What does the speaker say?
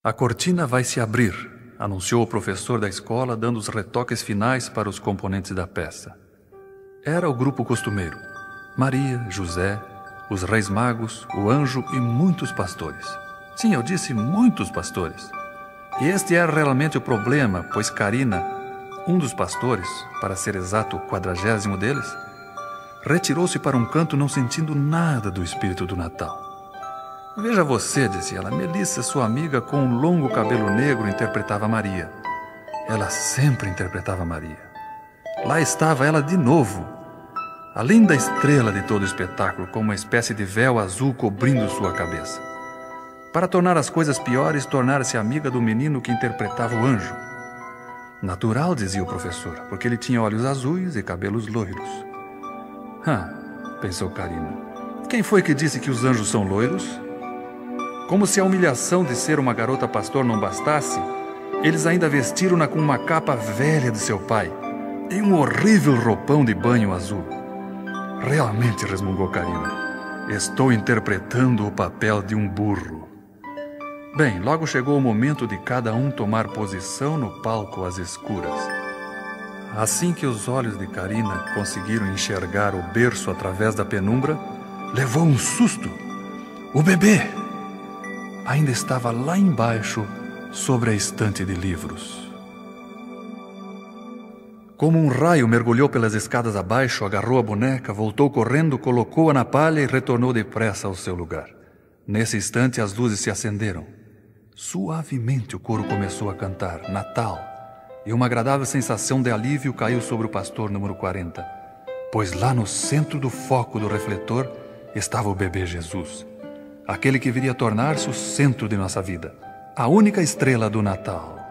A cortina vai se abrir, anunciou o professor da escola, dando os retoques finais para os componentes da peça. Era o grupo costumeiro: Maria, José, os Reis Magos, o anjo e muitos pastores. Sim, eu disse muitos pastores. E este era realmente o problema, pois Karina, um dos pastores, para ser exato, o 40º deles, retirou-se para um canto não sentindo nada do espírito do Natal. Veja você, disse ela, Melissa, sua amiga com um longo cabelo negro, interpretava Maria. Ela sempre interpretava Maria. Lá estava ela de novo, a linda estrela de todo o espetáculo, com uma espécie de véu azul cobrindo sua cabeça. Para tornar as coisas piores, tornara-se amiga do menino que interpretava o anjo. Natural, dizia o professor, porque ele tinha olhos azuis e cabelos loiros. Pensou Karina. Quem foi que disse que os anjos são loiros? Como se a humilhação de ser uma garota pastor não bastasse, eles ainda vestiram-na com uma capa velha de seu pai e um horrível roupão de banho azul. Realmente, resmungou Karina, estou interpretando o papel de um burro. Bem, logo chegou o momento de cada um tomar posição no palco às escuras. Assim que os olhos de Karina conseguiram enxergar o berço através da penumbra, levou um susto. O bebê ainda estava lá embaixo, sobre a estante de livros. Como um raio mergulhou pelas escadas abaixo, agarrou a boneca, voltou correndo, colocou-a na palha e retornou depressa ao seu lugar. Nesse instante as luzes se acenderam. Suavemente o coro começou a cantar Natal, e uma agradável sensação de alívio caiu sobre o pastor número 40, pois lá no centro do foco do refletor estava o bebê Jesus, aquele que viria tornar-se o centro de nossa vida, a única estrela do Natal.